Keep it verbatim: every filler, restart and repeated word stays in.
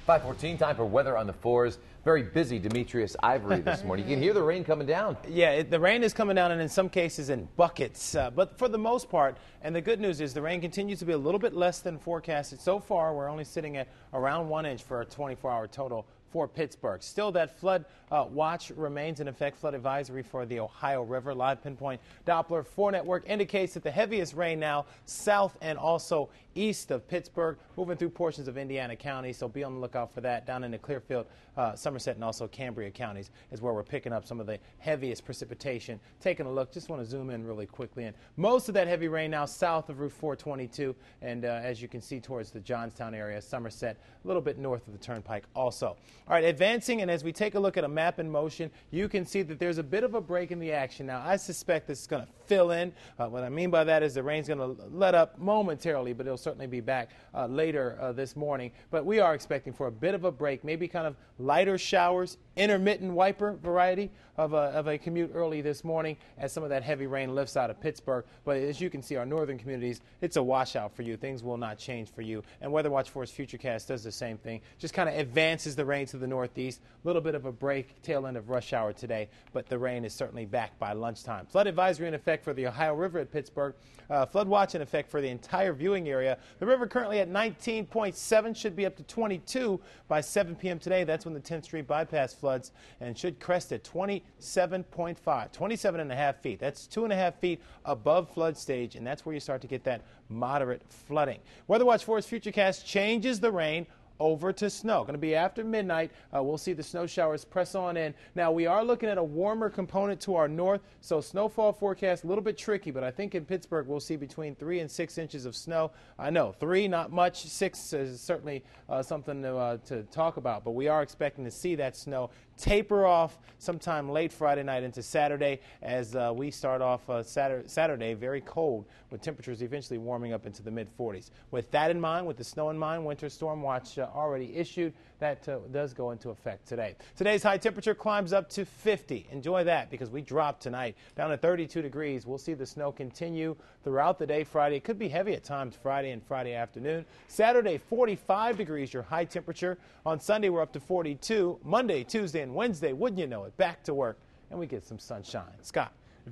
five fourteen, time for weather on the fours. Very busy Demetrius Ivory this morning. You can hear the rain coming down. Yeah, it, the rain is coming down, and in some cases in buckets. Uh, but for the most part, and the good news is the rain continues to be a little bit less than forecasted. So far, we're only sitting at around one inch for a twenty-four hour total for Pittsburgh. Still, that flood uh, watch remains in effect. Flood advisory for the Ohio River. Live pinpoint Doppler four network indicates that the heaviest rain now south and also east of Pittsburgh, moving through portions of Indiana County. So be on the lookout for that. Down into Clearfield, uh, Somerset, and also Cambria counties is where we're picking up some of the heaviest precipitation. Taking a look, just want to zoom in really quickly. And most of that heavy rain now south of Route four twenty-two, and uh, as you can see towards the Johnstown area, Somerset, a little bit north of the Turnpike also. All right, advancing, and as we take a look at a map in motion, you can see that there's a bit of a break in the action. Now, I suspect this is going to fill in. Uh, what I mean by that is the rain's going to let up momentarily, but it'll certainly be back uh, later uh, this morning. But we are expecting for a bit of a break, maybe kind of lighter showers, intermittent wiper variety of a, of a commute early this morning as some of that heavy rain lifts out of Pittsburgh. But as you can see, our northern communities, it's a washout for you. Things will not change for you. And Weather Watch four's Futurecast does the same thing. Just kind of advances the rain to the northeast. A little bit of a break, tail end of rush hour today, but the rain is certainly back by lunchtime. Flood advisory in effect for the Ohio River at Pittsburgh. Uh, flood watch in effect for the entire viewing area. The river currently at nineteen point seven, should be up to twenty-two by seven p m today. That's when the tenth Street bypass floods, and should crest at twenty-seven point five, twenty-seven and a half feet. That's two and a half feet above flood stage, and that's where you start to get that moderate flooding. Weather Watch four's Futurecast changes the rain over to snow. Going to be after midnight. Uh, we'll see the snow showers press on in. Now, we are looking at a warmer component to our north, so snowfall forecast a little bit tricky, but I think in Pittsburgh we'll see between three and six inches of snow. I know, three, not much. Six is certainly uh, something to, uh, to talk about, but we are expecting to see that snow taper off sometime late Friday night into Saturday as uh, we start off uh, Saturday, Saturday very cold, with temperatures eventually warming up into the mid forties. With that in mind, with the snow in mind, winter storm watch uh, already issued. That uh, does go into effect today. Today's high temperature climbs up to fifty. Enjoy that because we dropped tonight down to thirty-two degrees. We'll see the snow continue throughout the day Friday. It could be heavy at times Friday and Friday afternoon. Saturday, forty-five degrees, your high temperature. On Sunday, we're up to forty-two. Monday, Tuesday, and Wednesday, wouldn't you know it, back to work, and we get some sunshine. Scott.